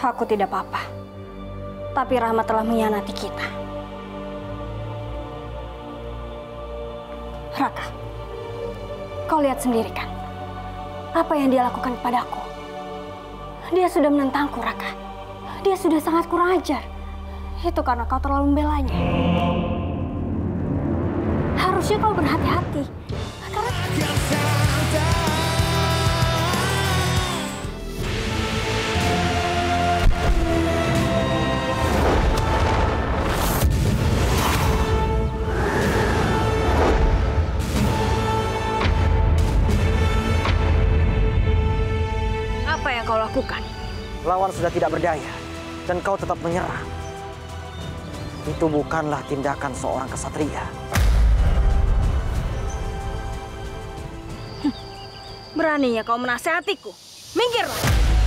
Aku tidak apa-apa. Tapi Rahmat telah mengkhianati kita. Raka, kau lihat sendiri kan? Apa yang dia lakukan kepadaku? Dia sudah menentangku, Raka. Dia sudah sangat kurang ajar. Itu karena kau terlalu membelanya. Harusnya kau berhati-hati. Karena... Apa yang kau lakukan? Lawan sudah tidak berdaya, dan kau tetap menyerang. Itu bukanlah tindakan seorang kesatria. Beraninya kau menasehatiku. Minggirlah!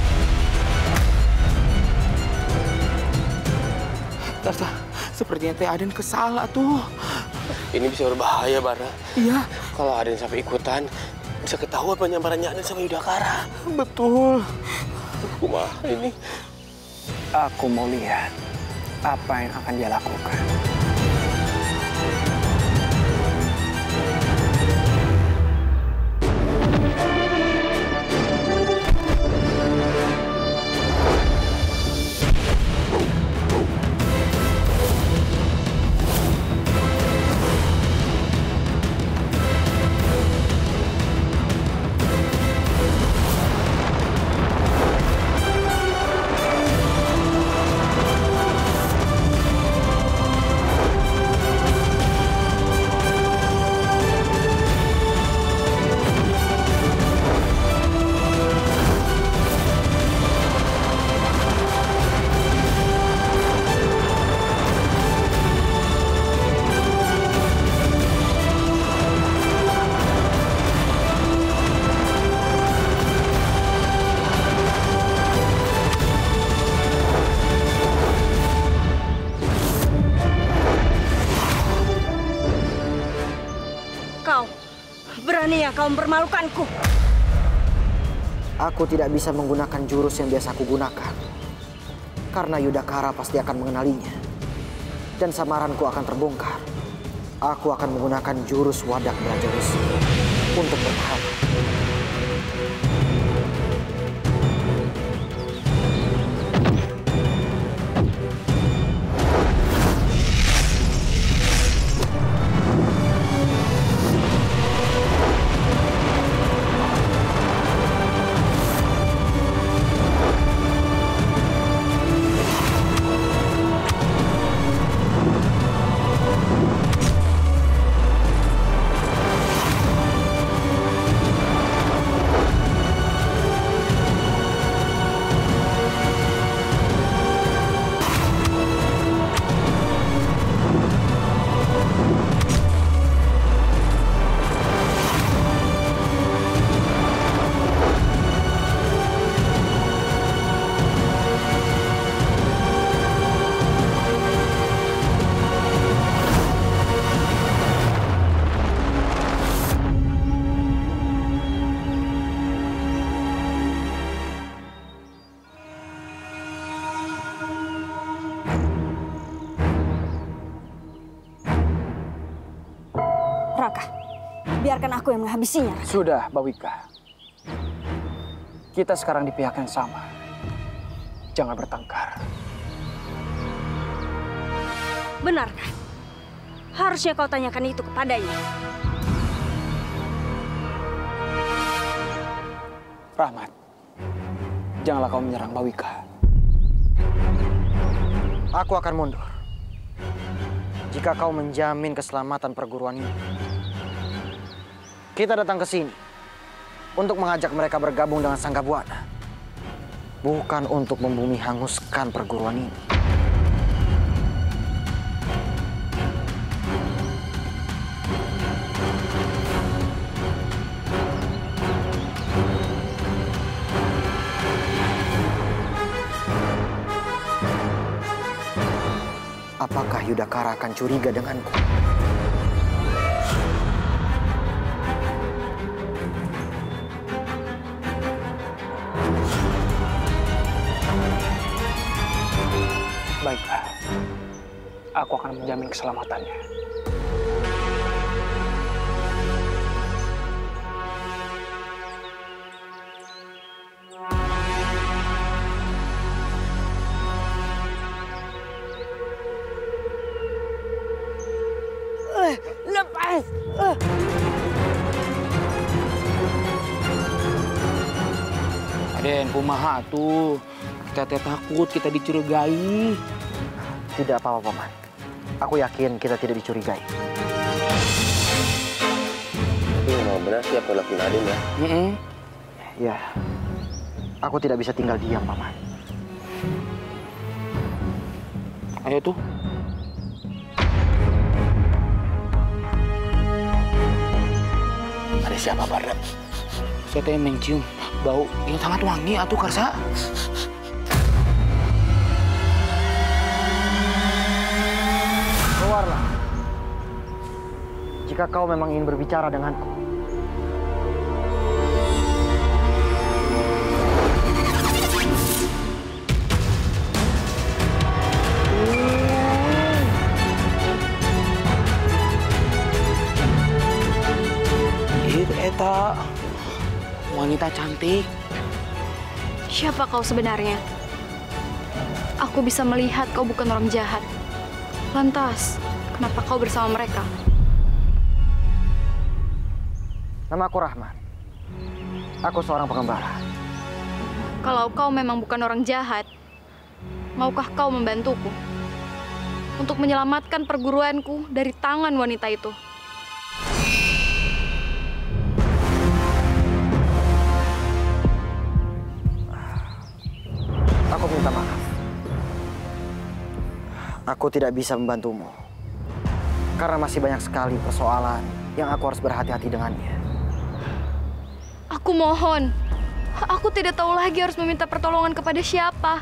Tata, sepertinya Teh Aden kesal tuh. Ini bisa berbahaya, Bara. Iya. Kalau Aden sampai ikutan, bisa ketahuan penyamarannya Aden sama Yudhakara. Betul. Kumaha ini? Aku mau lihat apa yang akan dia lakukan. Beraninya kau mempermalukanku. Aku tidak bisa menggunakan jurus yang biasa aku gunakan. Karena Yudhakara pasti akan mengenalinya. Dan samaranku akan terbongkar. Aku akan menggunakan jurus Wadak Brajamusti untuk bertahan. Raka, biarkan aku yang menghabisinya. Sudah, Bawika. Kita sekarang di pihak yang sama. Jangan bertengkar. Benarkah? Harusnya kau tanyakan itu kepadanya. Rahmat, janganlah kau menyerang Bawika. Aku akan mundur. Jika kau menjamin keselamatan perguruan ini. Kita datang ke sini untuk mengajak mereka bergabung dengan Sanggabuana. Bukan untuk membumi hanguskan perguruan ini. Apakah Yudhakara akan curiga denganku? Baiklah, aku akan menjamin keselamatannya. Lepas! Aden, kumaha tuh? Kita takut, kita dicurigai. Tidak apa-apa, Paman. Aku yakin kita tidak dicurigai. Tapi memang benar sih apa yang lakuin Aden ya. Ya, aku tidak bisa tinggal diam, Paman. Ayo tuh. Ada siapa, Barna? Saya teh mencium bau yang sangat wangi atuh Karsa. Keluarlah. Jika kau memang ingin berbicara denganku. Itu eta wanita cantik. Siapa kau sebenarnya? Aku bisa melihat kau bukan orang jahat. Lantas, kenapa kau bersama mereka? Nama aku Rahman. Aku seorang pengembara. Kalau kau memang bukan orang jahat, maukah kau membantuku untuk menyelamatkan perguruanku dari tangan wanita itu? Aku minta maaf. Aku tidak bisa membantumu. Karena masih banyak sekali persoalan yang aku harus berhati-hati dengannya. Aku mohon. Aku tidak tahu lagi harus meminta pertolongan kepada siapa.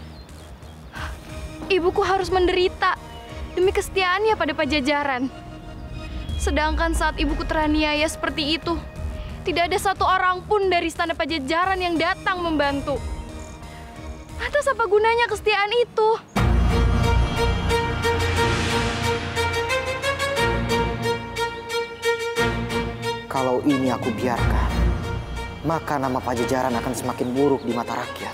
Ibuku harus menderita demi kesetiaannya pada Pajajaran. Sedangkan saat ibuku teraniaya seperti itu, tidak ada satu orang pun dari istana Pajajaran yang datang membantu. Lantas apa gunanya kesetiaan itu? Kalau ini aku biarkan, maka nama Pajajaran akan semakin buruk di mata rakyat.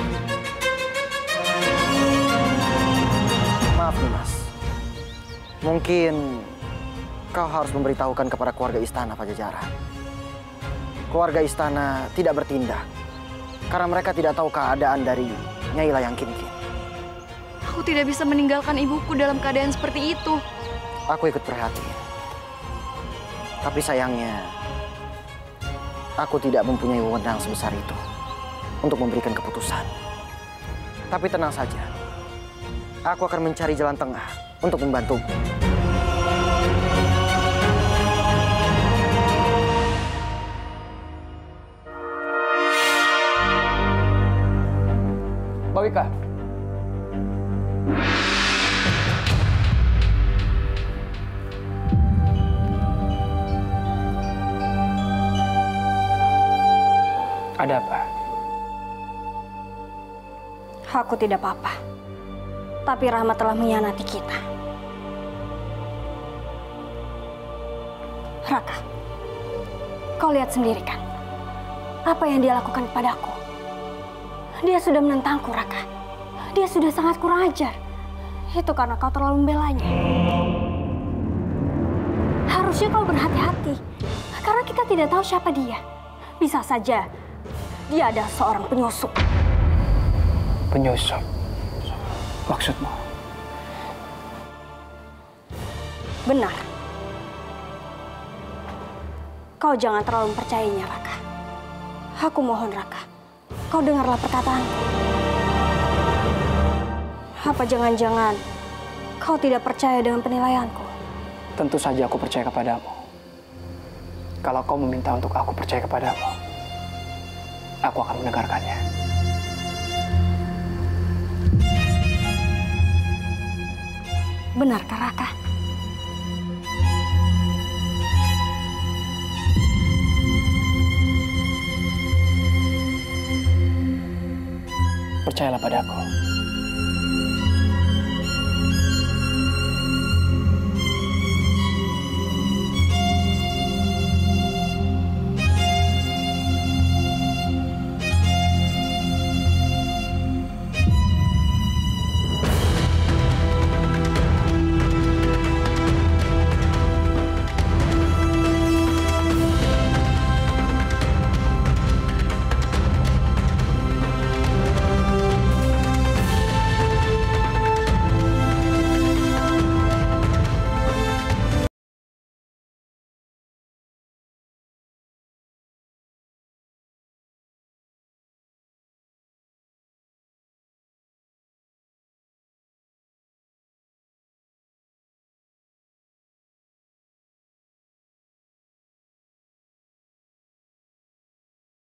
Maaf nih, Mas. Mungkin kau harus memberitahukan kepada keluarga istana Pajajaran. Keluarga istana tidak bertindak karena mereka tidak tahu keadaan dari Nyai Layang Kinkin. Aku tidak bisa meninggalkan ibuku dalam keadaan seperti itu. Aku ikut prihatin. Tapi sayangnya, aku tidak mempunyai wewenang sebesar itu untuk memberikan keputusan. Tapi tenang saja, aku akan mencari jalan tengah untuk membantumu. Mbak Wika. Ada apa? Aku tidak apa-apa. Tapi Rahmat telah mengkhianati kita. Raka, kau lihat sendiri kan apa yang dia lakukan kepadaku. Dia sudah menentangku, Raka. Dia sudah sangat kurang ajar. Itu karena kau terlalu membelanya. Harusnya kau berhati-hati. Karena kita tidak tahu siapa dia. Bisa saja dia adalah seorang penyusup. Penyusup? Maksudmu? Benar. Kau jangan terlalu mempercayainya, Raka. Aku mohon, Raka. Kau dengarlah perkataanku. Apa jangan-jangan kau tidak percaya dengan penilaianku? Tentu saja aku percaya kepadamu. Kalau kau meminta untuk aku percaya kepadamu, aku akan mendengarkannya. Benarkah, Raka? Percayalah padaku.